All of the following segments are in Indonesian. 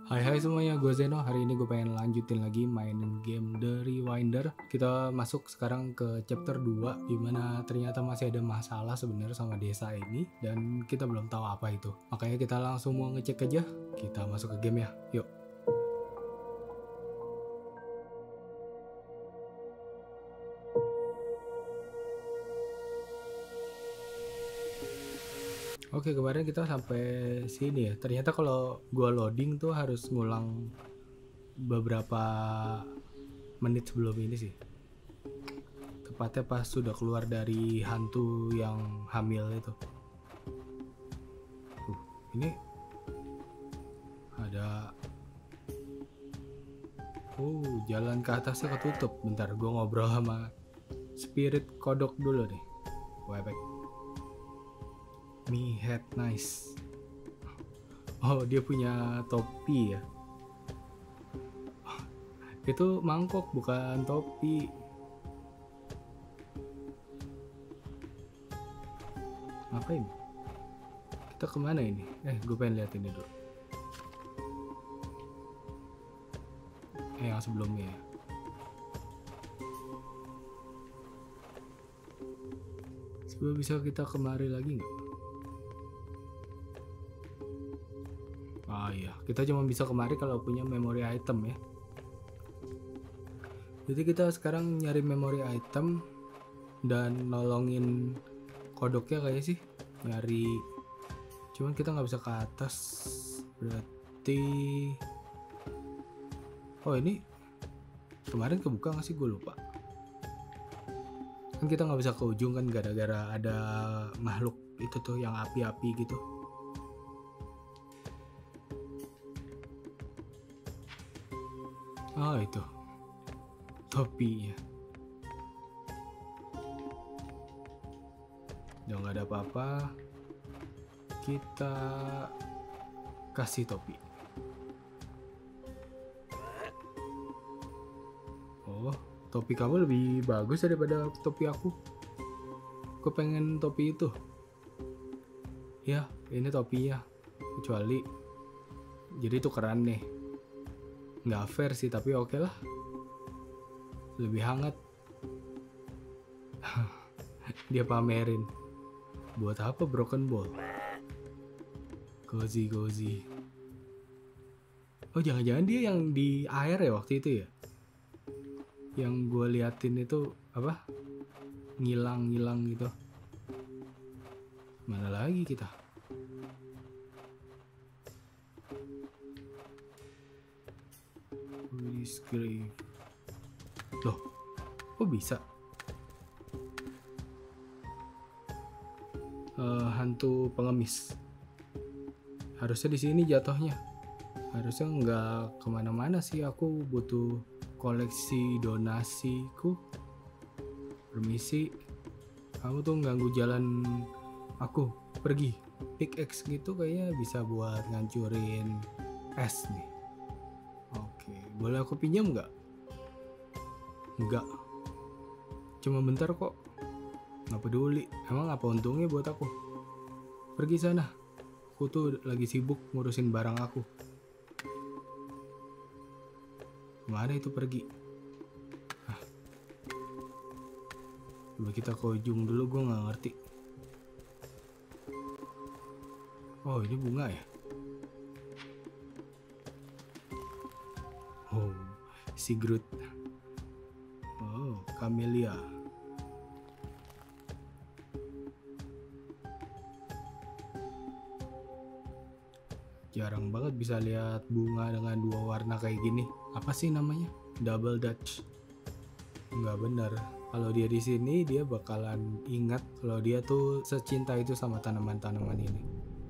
Hai hai semuanya, gue Zeno. Hari ini gue pengen lanjutin lagi mainin game The Rewinder. Kita masuk sekarang ke chapter 2, dimana ternyata masih ada masalah sebenarnya sama desa ini, dan kita belum tahu apa itu. Makanya kita langsung mau ngecek aja. Kita masuk ke game ya, yuk. Oke, kemarin kita sampai sini ya. Ternyata kalau gue loading tuh harus ngulang beberapa menit sebelum ini sih. Tepatnya pas sudah keluar dari hantu yang hamil itu. Ini ada jalan ke atasnya ketutup. Bentar, gue ngobrol sama spirit kodok dulu nih. Webek. Me head nice. Oh, dia punya topi ya. Itu mangkok bukan topi. Ngapain? Kita kemana ini? Gue pengen lihat ini dulu. Yang sebelumnya ya. Coba bisa kita kemari lagi nggak? Ah iya, kita cuma bisa kemari kalau punya memory item ya. Jadi kita sekarang nyari memory item dan nolongin kodoknya kayaknya sih. Nyari, cuman kita nggak bisa ke atas. Berarti, oh ini kemarin kebuka nggak sih? Gue lupa. Kan kita nggak bisa ke ujung kan gara-gara ada makhluk itu tuh yang api-api gitu. Oh itu topinya. Udah nggak ada apa-apa, kita kasih topi. Oh, topi kamu lebih bagus daripada topi aku. Gue pengen topi itu. Ya, ini topinya. Kecuali, jadi tukeran nih. Nggak fair sih, tapi oke lah. Lebih hangat. Dia pamerin. Buat apa broken ball? Cozy. Oh, jangan-jangan dia yang di air ya waktu itu ya? Yang gue liatin itu apa? Ngilang gitu. Mana lagi kita? Grave. Loh, kok bisa? Hantu pengemis. Harusnya di sini jatuhnya. Harusnya nggak kemana-mana sih. Aku butuh koleksi donasiku. Permisi, kamu tuh ganggu jalan aku. Pergi. Pickaxe gitu kayaknya bisa buat ngancurin es nih. Oke, boleh aku pinjam nggak? Nggak. Cuma bentar kok. Nggak peduli. Emang apa untungnya buat aku? Pergi sana. Aku tuh lagi sibuk ngurusin barang aku. Kemana itu pergi? Coba kita ke ujung dulu, gue nggak ngerti. Oh, ini bunga ya? Oh, Sigurd. Oh, Camellia. Jarang banget bisa lihat bunga dengan dua warna kayak gini. Apa sih namanya? Double Dutch. Nggak bener. Kalau dia di sini dia bakalan ingat kalau dia tuh secinta itu sama tanaman-tanaman ini.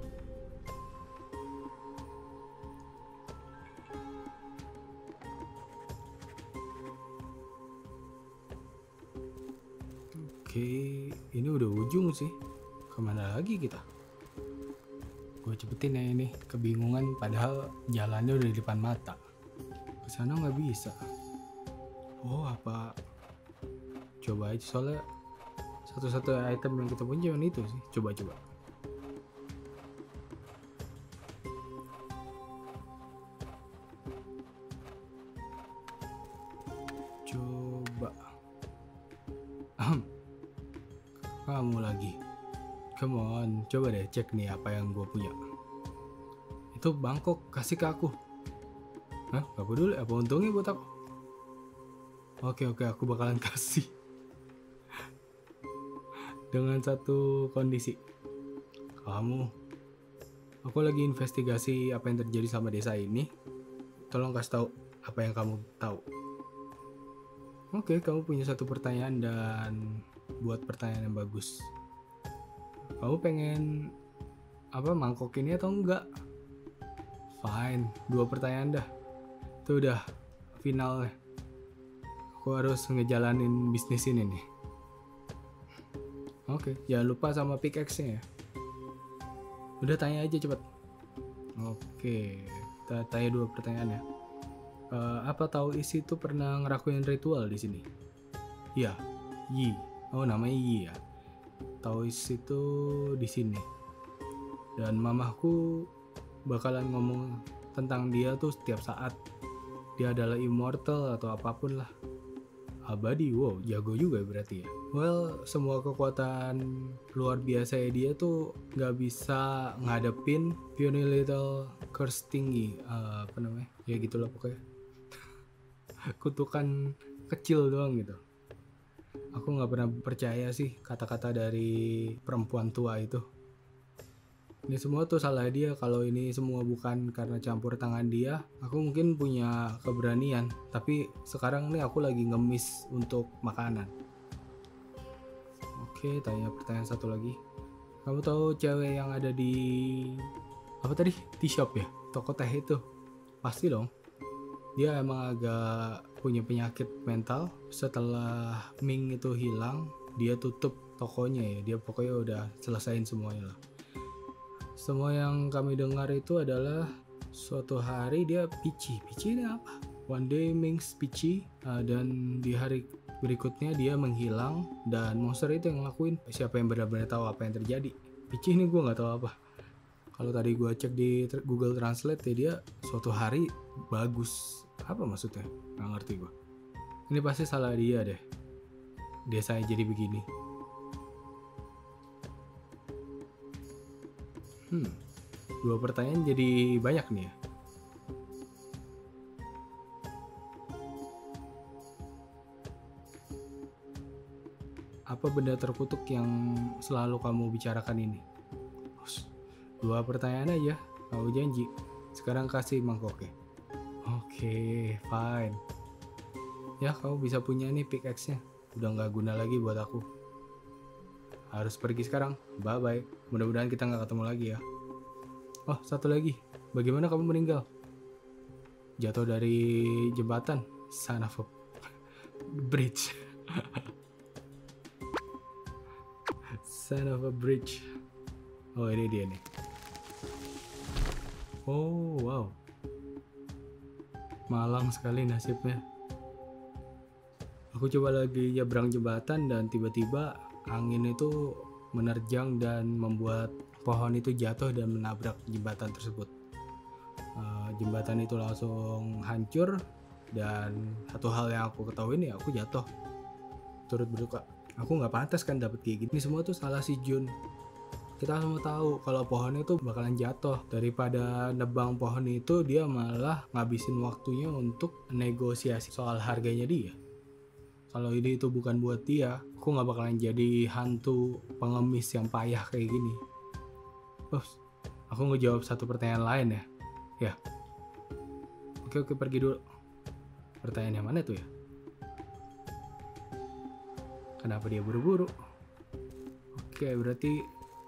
Oke, ini udah ujung sih. Kemana lagi kita? Gue cepetin ya ini, kebingungan padahal jalannya udah di depan mata. Kesana nggak bisa. Oh apa? Coba aja, soalnya satu-satu item yang kita punya cuma itu sih. Coba. kamu lagi. Come on, coba deh cek nih apa yang gue punya. Itu mangkok, kasih ke aku. Hah? Gak peduli, apa untungnya buat aku? Oke, aku bakalan kasih. Dengan satu kondisi. Aku lagi investigasi apa yang terjadi sama desa ini. Tolong kasih tahu apa yang kamu tahu. Oke, kamu punya satu pertanyaan dan buat pertanyaan yang bagus. Kamu pengen mangkok ini atau enggak? Fine, 2 pertanyaan dah. Itu udah finalnya. Aku harus ngejalanin bisnis ini nih. Oke, jangan lupa sama pickaxe-nya ya. Udah tanya aja cepet. Oke, kita tanya 2 pertanyaan ya. Apa tahu isi itu pernah ngerakuin ritual di sini? Iya, Yi. Oh, namanya Yi ya. Taois itu di sini. Dan mamahku bakalan ngomong tentang dia tuh setiap saat. Dia adalah immortal atau apapun lah. Abadi, wow, jago juga berarti ya. Well, semua kekuatan luar biasa dia tuh nggak bisa ngadepin puny little curse tinggi. Apa namanya? Ya gitulah pokoknya. Kutukan kecil doang gitu. Aku nggak pernah percaya sih kata-kata dari perempuan tua itu. Ini semua tuh salah dia. Kalau ini semua bukan karena campur tangan dia, aku mungkin punya keberanian. Tapi sekarang nih aku lagi ngemis untuk makanan. Oke, tanya pertanyaan satu lagi. Kamu tahu cewek yang ada di apa tadi? Tea shop ya? Toko teh itu? Pasti dong. Dia emang agak punya penyakit mental. Setelah Ming itu hilang, dia tutup tokonya ya. Dia pokoknya udah selesain semuanya lah. Semua yang kami dengar itu adalah suatu hari dia pici. Pici ini apa? One day Ming's pici, dan di hari berikutnya dia menghilang dan monster itu yang ngelakuin. Siapa yang benar-benar tahu apa yang terjadi? Pici ini gue nggak tahu apa. Kalau tadi gue cek di Google Translate ya, dia suatu hari bagus. Apa maksudnya? Nggak ngerti gue. Ini pasti salah dia deh. Desanya jadi begini. 2 pertanyaan jadi banyak nih ya. Apa benda terkutuk yang selalu kamu bicarakan ini? 2 pertanyaan aja, kamu janji. Sekarang kasih mangkoknya. Oke, fine. Ya, kamu bisa punya nih pickaxe-nya. Udah nggak guna lagi buat aku. Harus pergi sekarang. Bye-bye. Mudah-mudahan kita nggak ketemu lagi ya. Oh, satu lagi. Bagaimana kamu meninggal? Jatuh dari jembatan. Son of a bridge. Son of a bridge. Oh, ini dia nih. Oh, wow. Malang sekali nasibnya. Aku coba lagi nyebrang jembatan dan tiba-tiba angin itu menerjang dan membuat pohon itu jatuh dan menabrak jembatan tersebut. Jembatan itu langsung hancur dan satu hal yang aku ketahui nih, aku jatuh turut berduka. Aku nggak pantas kan dapet kayak gini. Ini semua tuh salah si Jun. Kita semua tahu kalau pohon itu bakalan jatuh. Daripada nebang pohon itu, dia malah ngabisin waktunya untuk negosiasi soal harganya dia. Kalau ini itu bukan buat dia, aku nggak bakalan jadi hantu pengemis yang payah kayak gini. Aku ngejawab satu pertanyaan lain ya. Ya. Oke, pergi dulu. Pertanyaan yang mana tuh ya? Kenapa dia buru-buru? Oke, berarti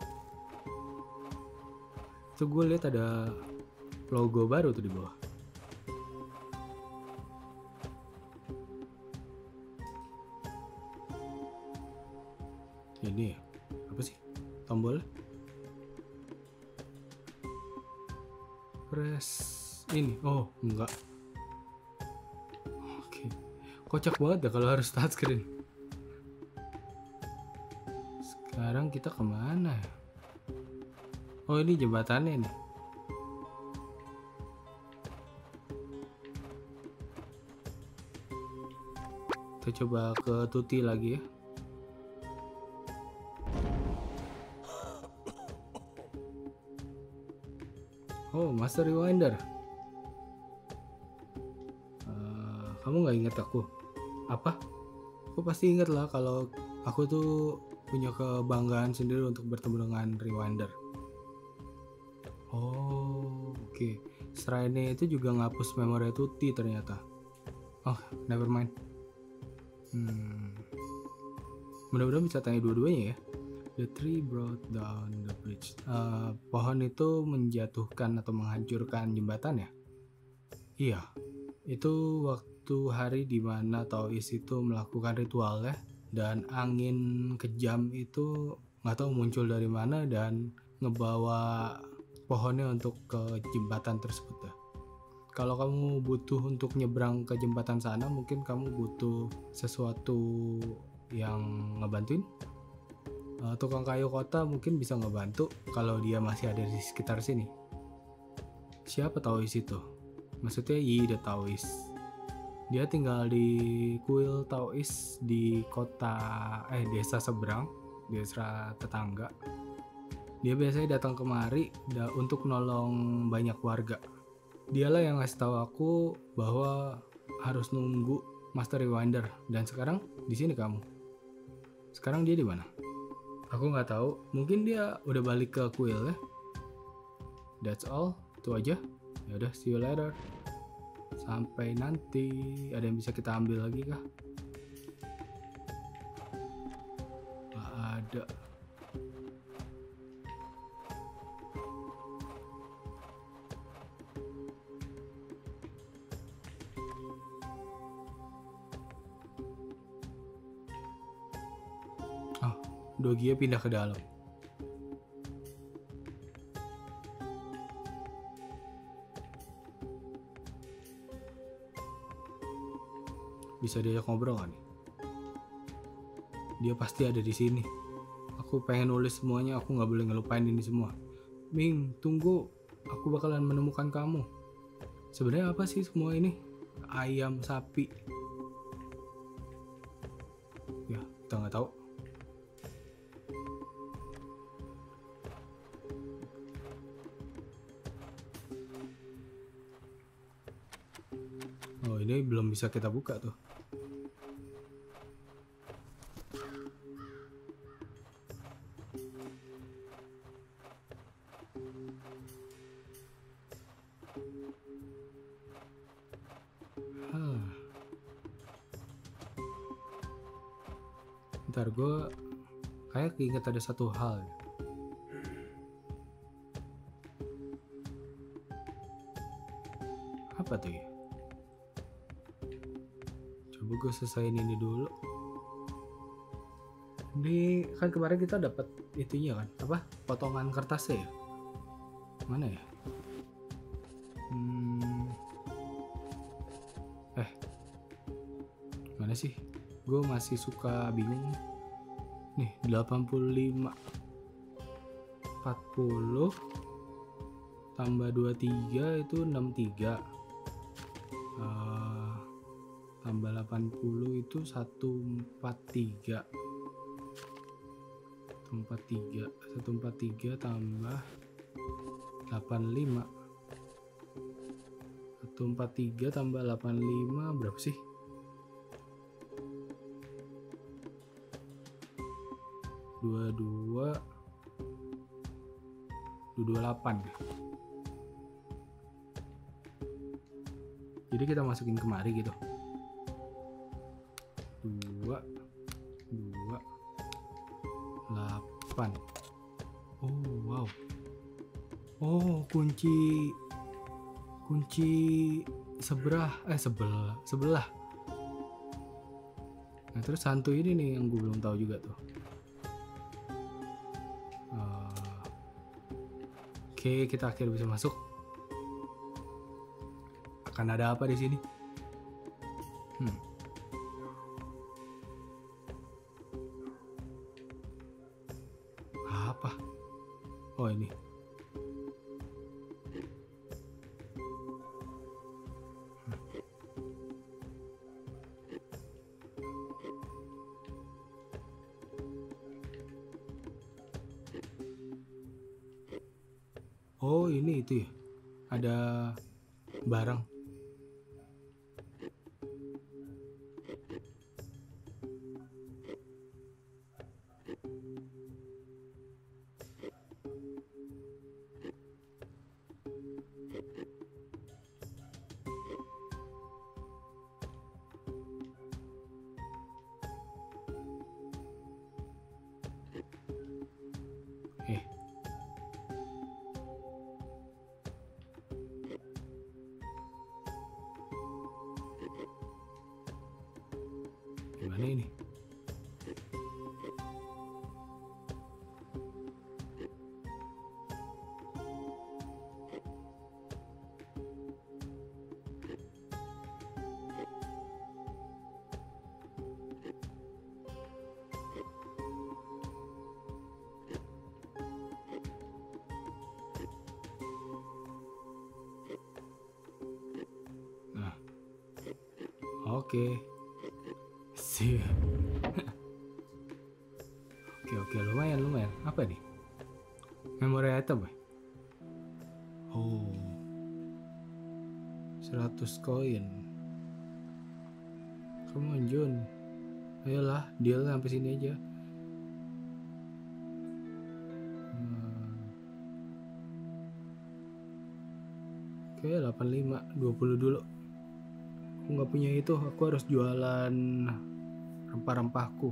itu gue lihat ada logo baru tuh di bawah. Ini apa sih tombol? Press ini. Oh, enggak. Oke. Kocak banget ya kalau harus touchscreen. Sekarang kita kemana ya? Oh, ini jembatannya nih. Kita coba ke Tuti lagi ya. Master Rewinder. Kamu nggak ingat aku? Apa? Aku pasti ingat lah kalau aku tuh punya kebanggaan sendiri untuk bertemu dengan Rewinder. Oh, oke. Shrine itu juga ngapus memori Tuti ternyata. Oh, never mind. Mudah-mudahan bisa tanya dua-duanya ya. The tree brought down the bridge. Pohon itu menjatuhkan atau menghancurkan jembatan ya? Iya. Itu waktu hari dimana Taois itu melakukan ritualnya, dan angin kejam itu nggak tahu muncul dari mana dan ngebawa pohonnya untuk ke jembatan tersebut ya. Kalau kamu butuh untuk nyebrang ke jembatan sana, mungkin kamu butuh sesuatu yang ngebantuin. Tukang kayu kota mungkin bisa ngebantu kalau dia masih ada di sekitar sini. Siapa Taois itu? Maksudnya Yi the Taois. Dia tinggal di kuil Taois di desa seberang, desa tetangga. Dia biasanya datang kemari untuk nolong banyak warga. Dialah yang ngasih tahu aku bahwa harus nunggu Master Rewinder, dan sekarang di sini kamu. Sekarang dia di mana? Aku nggak tahu. Mungkin dia udah balik ke kuil ya. That's all. Itu aja. Ya udah, see you later. Sampai nanti. Ada yang bisa kita ambil lagi kah? Nggak ada. Oh, Dogia pindah ke dalam. Bisa diajak ngobrol kan? Dia pasti ada di sini. Aku pengen nulis semuanya, aku nggak boleh ngelupain ini semua. Ming, tunggu. Aku bakalan menemukan kamu. Sebenarnya apa sih semua ini? Ayam, sapi. Ya, kita nggak tahu. Oh, ini belum bisa kita buka tuh. Ntar gue kayak keinget ada satu hal. Apa tuh ya? Coba gue selesain ini dulu. Ini kan kemarin kita dapat itunya kan? Apa? Potongan kertasnya ya? Mana ya? Mana sih? Gue masih suka bingung. Nih 85 40 tambah 23 itu 63, tambah 80 itu 143 143 tambah 85 143 tambah 85 berapa sih? 228. Jadi kita masukin kemari gitu. 228. Oh wow. Oh, kunci sebelah. Nah terus hantu ini nih yang gue belum tahu juga tuh. Oke, kita akhirnya bisa masuk. Akan ada apa di sini? Apa? Oh ini. Oh ini itu ya. ada barang. Eh, gimana ini? Nah, oke. Sip. Oke, lumayan. Apa nih? Memory item ya? Oh, 100 koin. Come on, Jun. Ayolah, deal sampai sini aja. Oke, 85, 20 dulu. Aku nggak punya itu, aku harus jualan rempah-rempahku.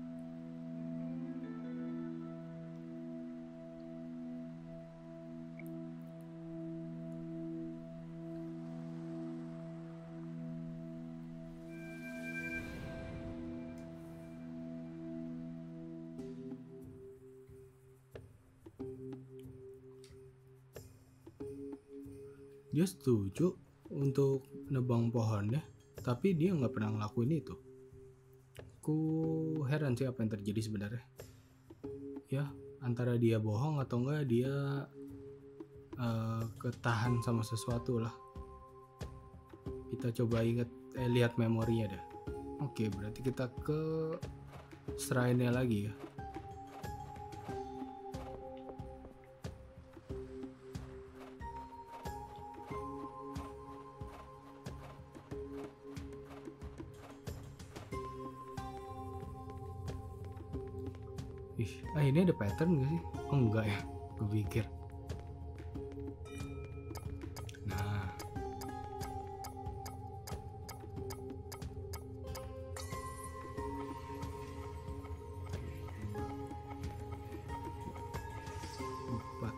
Dia setuju untuk nebang pohonnya, tapi dia nggak pernah ngelakuin itu. Aku heran sih apa yang terjadi sebenarnya. Ya, antara dia bohong atau enggak dia ketahan sama sesuatu lah. Kita coba lihat memorinya dah. Oke, berarti kita ke shrine-nya lagi ya. Ini ada pattern gak sih? Oh enggak ya, gue pikir. Nah, empat,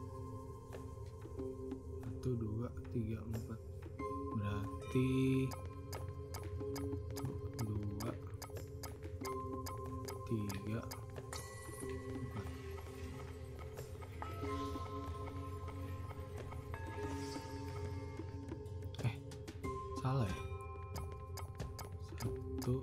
1, 2, 3, 4. Berarti 2, 3, 4. Salah ya? 1.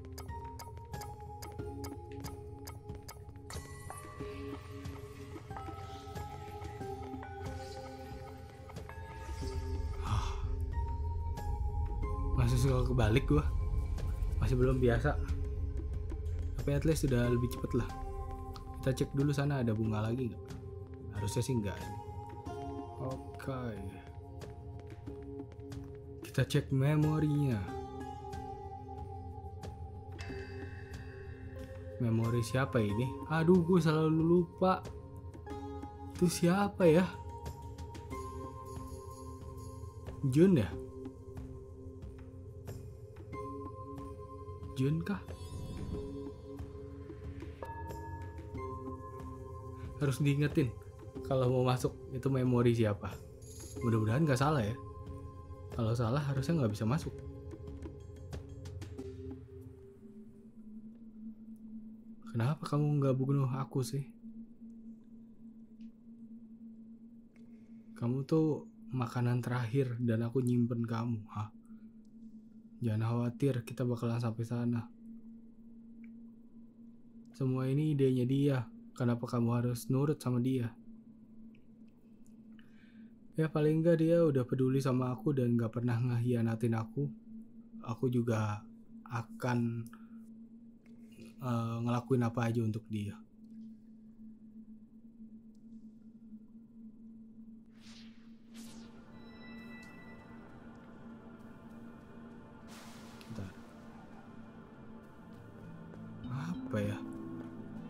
Masih suka kebalik gua. Masih belum biasa. Tapi at least sudah lebih cepet lah. Kita cek dulu sana ada bunga lagi nggak? Harusnya sih enggak. Oke. Kita cek memorinya. Memori siapa ini? Aduh, gue selalu lupa. Itu siapa ya? Jun ya? Jun kah? Harus diingetin kalau mau masuk itu memori siapa. Mudah-mudahan gak salah ya. Kalau salah harusnya nggak bisa masuk. Kenapa kamu nggak bunuh aku sih? Kamu tuh makanan terakhir dan aku nyimpen kamu. Hah? Jangan khawatir, kita bakalan sampai sana. Semua ini idenya dia. Kenapa kamu harus nurut sama dia? Ya paling enggak dia udah peduli sama aku dan gak pernah ngehianatin aku. Aku juga akan ngelakuin apa aja untuk dia.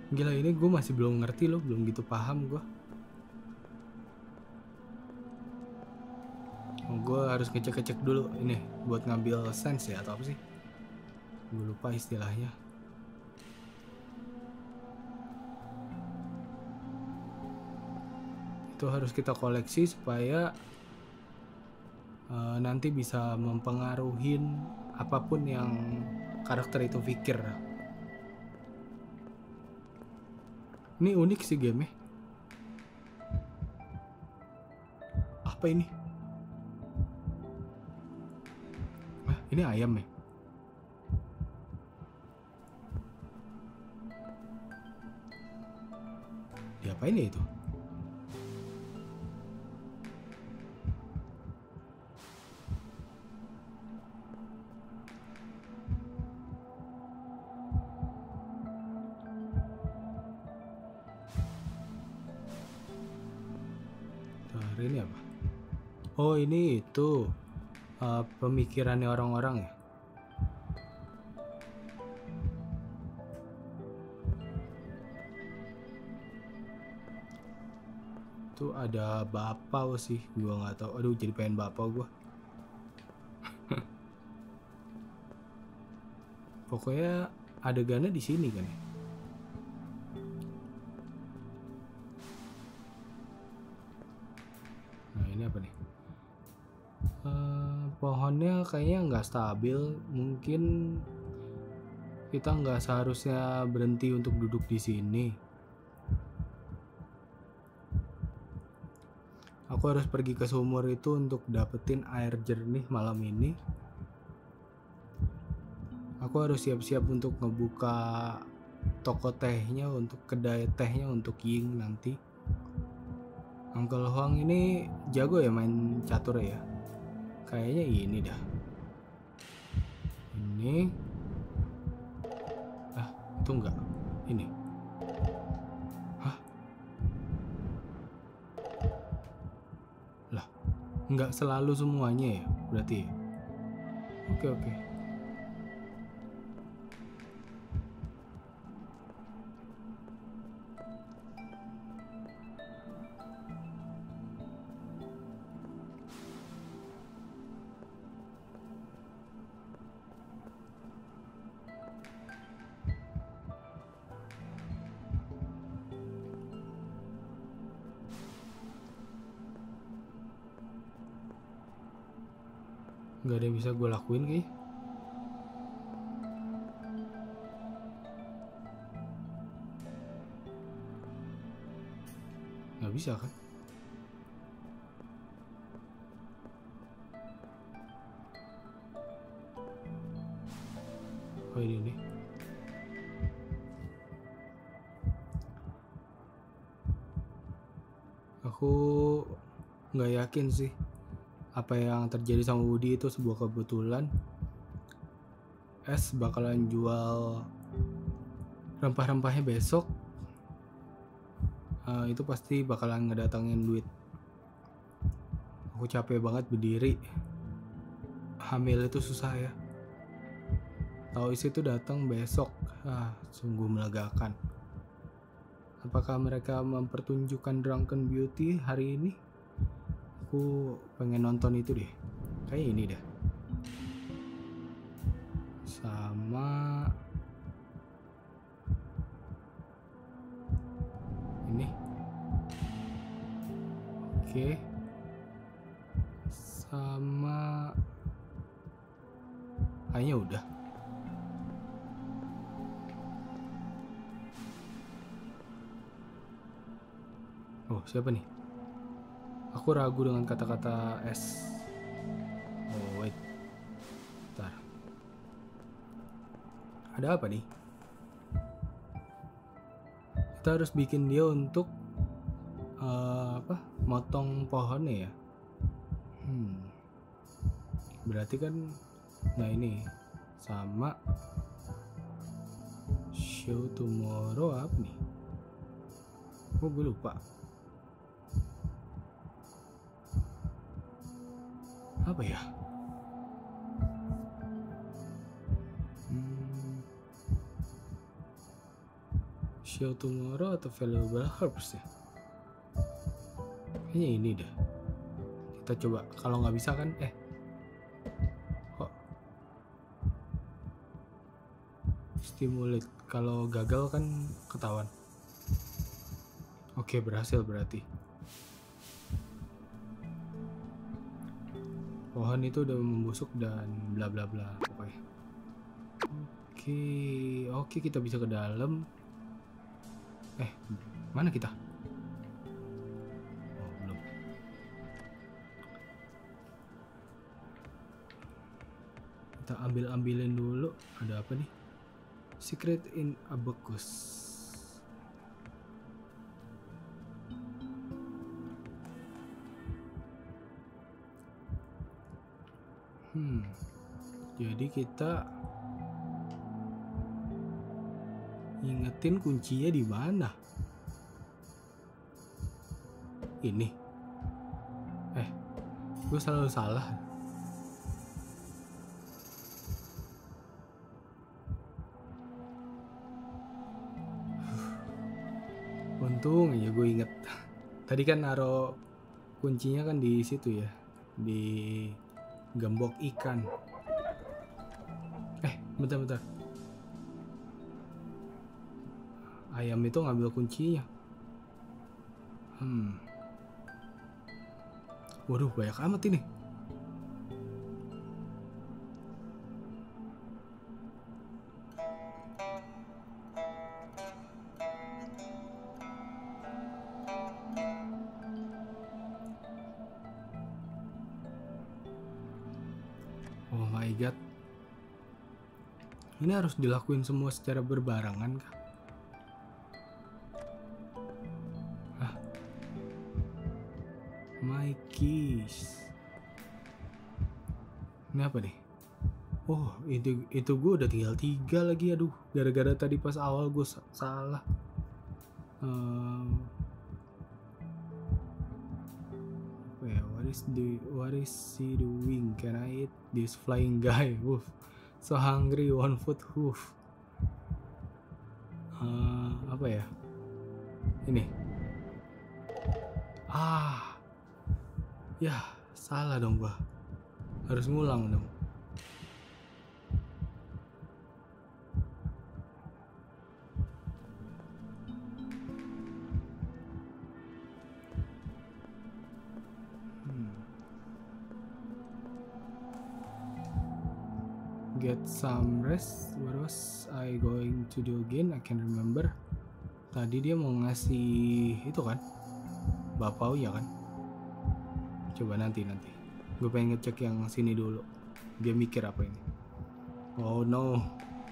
Gila, ini gue masih belum ngerti loh, belum gitu paham gue. Gue harus ngecek-ngecek dulu ini buat ngambil sense ya, atau apa sih? Gue lupa istilahnya. Itu harus kita koleksi supaya nanti bisa mempengaruhi apapun yang karakter itu pikir. Ini unik sih game-nya. Apa ini? Ini ayam ya? Diapain ya itu? Ini apa? Oh, ini itu pemikirannya orang-orang ya. Itu ada bapau sih, gua nggak tahu. Aduh, jadi pengen bapau gua. Pokoknya adegannya di sini kan ya. Nah, ini apa nih? Pohonnya kayaknya nggak stabil. Mungkin kita nggak seharusnya berhenti untuk duduk di sini. Aku harus pergi ke sumur itu untuk dapetin air jernih malam ini. Aku harus siap-siap untuk ngebuka toko tehnya, untuk kedai tehnya untuk Ying nanti. Uncle Huang ini jago ya main catur ya. Kayaknya ini dah. Ini. Itu enggak. Ini. Hah? Lah, enggak selalu semuanya ya berarti. Oke. Nggak ada yang bisa gue lakuin kayaknya. Nggak bisa kan? Oh, ini nih. Aku nggak yakin sih apa yang terjadi sama Woody itu sebuah kebetulan. Es bakalan jual rempah-rempahnya besok. Itu pasti bakalan ngedatangin duit. Aku capek banget berdiri. Hamil itu susah ya. Taois itu datang besok. Sungguh melegakan. Apakah mereka mempertunjukkan Drunken Beauty hari ini? Aku pengen nonton itu deh. Kayak ini dah. Sama ini. Oke. Sama kayaknya udah. Oh, siapa nih? Aku ragu dengan kata-kata S. Oh, wait. Bentar. Ada apa nih? Kita harus bikin dia untuk motong pohonnya ya. Berarti kan, nah ini sama show tomorrow apa nih? Oh, gue lupa. Apa ya? Show tomorrow atau valuable herbs ya? Kayaknya ini deh. Kita coba. Kalau nggak bisa kan, kok stimulate. Kalau gagal kan ketahuan. Oke, berhasil berarti. Pohon itu udah membusuk dan bla bla bla pokoknya. Oke, kita bisa ke dalam. Mana kita? Oh, belum. Kita ambilin dulu. Ada apa nih? Secret in Abacus. Jadi kita ingetin kuncinya di mana? Ini. Gue selalu salah. Untung ya gue inget. Tadi kan naruh kuncinya kan di situ ya, di gembok ikan. Bentar. Ayam itu ngambil kuncinya. Waduh, banyak amat ini. Oh my god. Ini harus dilakuin semua secara berbarengan kah? My keys. Ini apa nih? Oh, itu gue udah tinggal 3 lagi. Aduh, gara-gara tadi pas awal gue salah. What is he doing? Can I eat this flying guy? Woof. So hungry, 1 foot hoof. Apa ya? Ini. Ya, salah dong gua. Harus ngulang dong. Get some rest. What was I going to do again? I can't remember. Tadi dia mau ngasih itu kan, bapau ya kan? Coba nanti. Gue pengen ngecek yang sini dulu. Dia mikir apa ini? Oh no.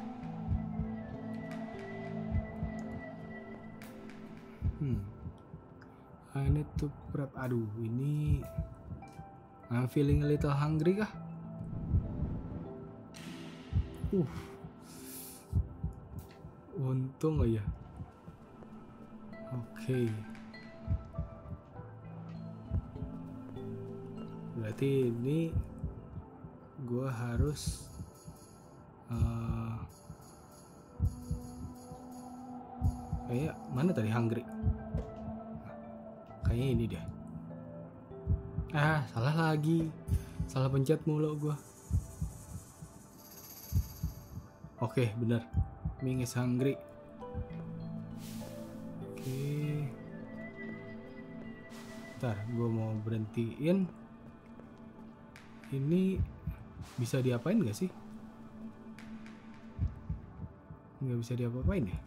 I need to prep. Aduh, ini I'm feeling a little hungry kah? Untung aja. Oke. Berarti ini gue harus kayak mana tadi hungry? Kayaknya ini deh. Salah lagi. Salah pencet mulu gue. Oke, bener. Ming is hungry. Oke. Ntar, gue mau berhentiin. Ini bisa diapain gak sih? Nggak bisa diapa-apain ya?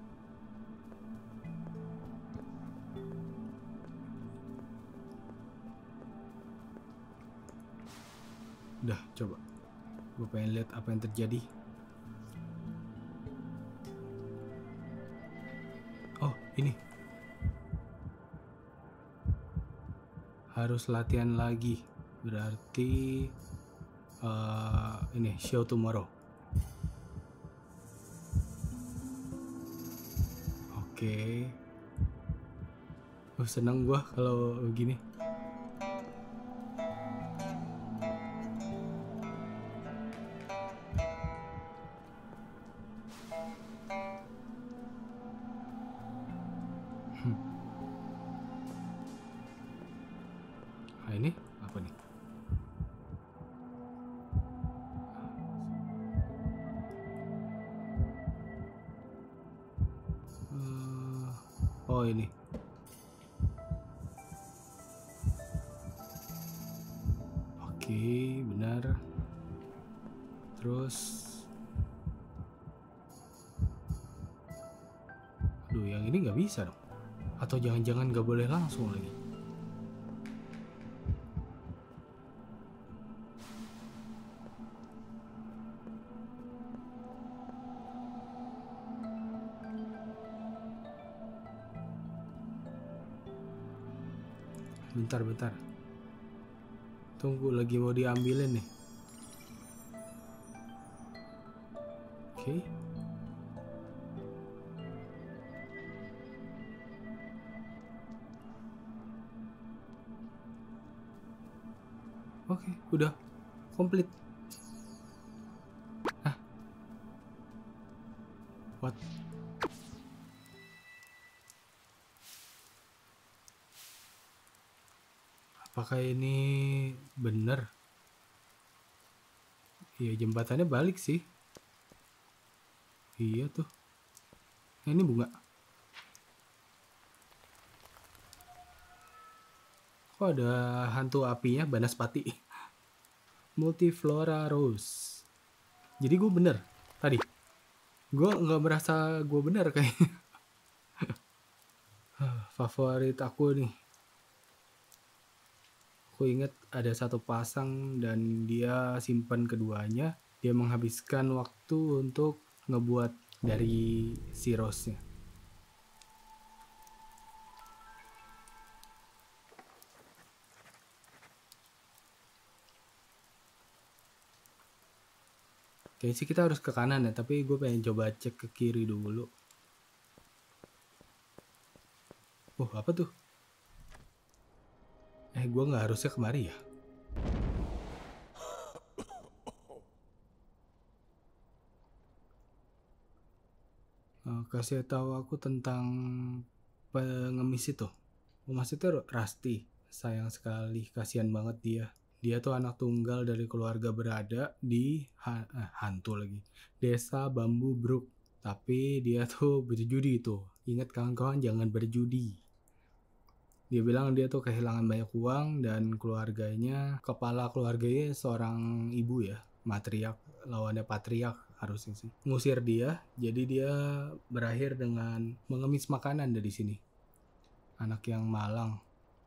Udah, coba. Gue pengen lihat apa yang terjadi. Oh, ini. Harus latihan lagi. Berarti ini show tomorrow. Oke. Senang gua kalau begini. Oh ini. Oke, benar. Terus, aduh, yang ini nggak bisa dong. Atau jangan-jangan nggak boleh langsung lagi. Bentar. Tunggu, lagi mau diambilin nih. Oke. Oke, udah komplit. Hah? What? Apakah ini bener? Iya, jembatannya balik sih. Iya tuh. Nah, ini bunga. Kok ada hantu apinya, Banaspati? Multiflora Rose. Jadi gue bener tadi. Gue nggak merasa gue bener kayaknya. Favorit aku nih. Aku inget ada satu pasang dan dia simpan keduanya. Dia menghabiskan waktu untuk ngebuat dari si rose-nya. Kayaknya sih kita harus ke kanan ya, tapi gue pengen coba cek ke kiri dulu. Oh, apa tuh? Gue nggak harusnya kemari ya? Kasih tahu aku tentang pengemis itu. Maksudnya Rusty. Sayang sekali, kasihan banget dia. Dia tuh anak tunggal dari keluarga berada di hantu lagi. Desa Bambu Brook. Tapi dia tuh berjudi tuh. Ingat kawan-kawan, jangan berjudi. Dia bilang dia tuh kehilangan banyak uang dan kepala keluarganya seorang ibu ya, matriark, lawannya patriark harusnya sih. Ngusir dia, jadi dia berakhir dengan mengemis makanan dari sini. Anak yang malang.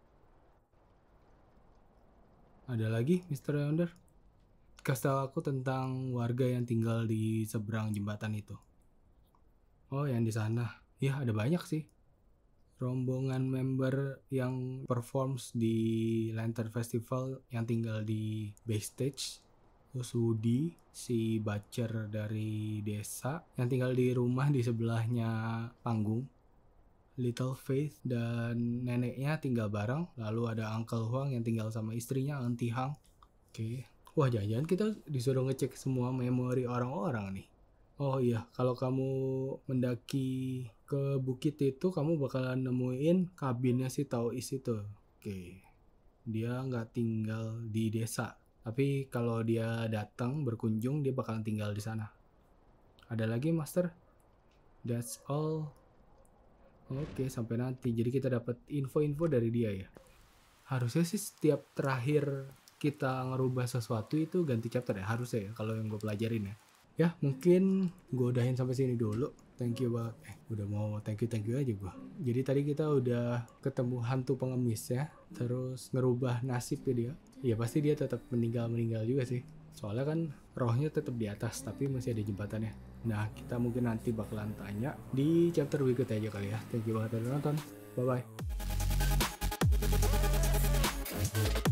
Ada lagi, Mr. Yonder? Kasih tahu aku tentang warga yang tinggal di seberang jembatan itu. Oh, yang di sana. Ya, ada banyak sih. Rombongan member yang performs di Lantern Festival yang tinggal di backstage. Terus Woody, si butcher dari desa yang tinggal di rumah di sebelahnya panggung. Little Faith dan neneknya tinggal bareng. Lalu ada Uncle Huang yang tinggal sama istrinya, Auntie Hang. Oke. Wah, jangan-jangan kita disuruh ngecek semua memori orang-orang nih. Oh iya, kalau kamu mendaki ke bukit itu, kamu bakalan nemuin kabinnya si Taois itu. Oke. Dia nggak tinggal di desa. Tapi kalau dia datang berkunjung, dia bakalan tinggal di sana. Ada lagi, Master? That's all. Oke, sampai nanti. Jadi kita dapat info-info dari dia ya. Harusnya sih setiap terakhir kita ngerubah sesuatu itu ganti chapter ya. Harusnya ya, kalau yang gue pelajarin ya. Ya, mungkin gue udahin sampai sini dulu. Thank you banget. Udah mau thank you aja gue. Jadi tadi kita udah ketemu hantu pengemis ya. Terus ngerubah nasib ya dia. Ya pasti dia tetap meninggal juga sih. Soalnya kan rohnya tetap di atas, tapi masih ada jembatannya. Nah, kita mungkin nanti bakalan tanya di chapter berikutnya aja kali ya. Thank you banget udah nonton. Bye-bye.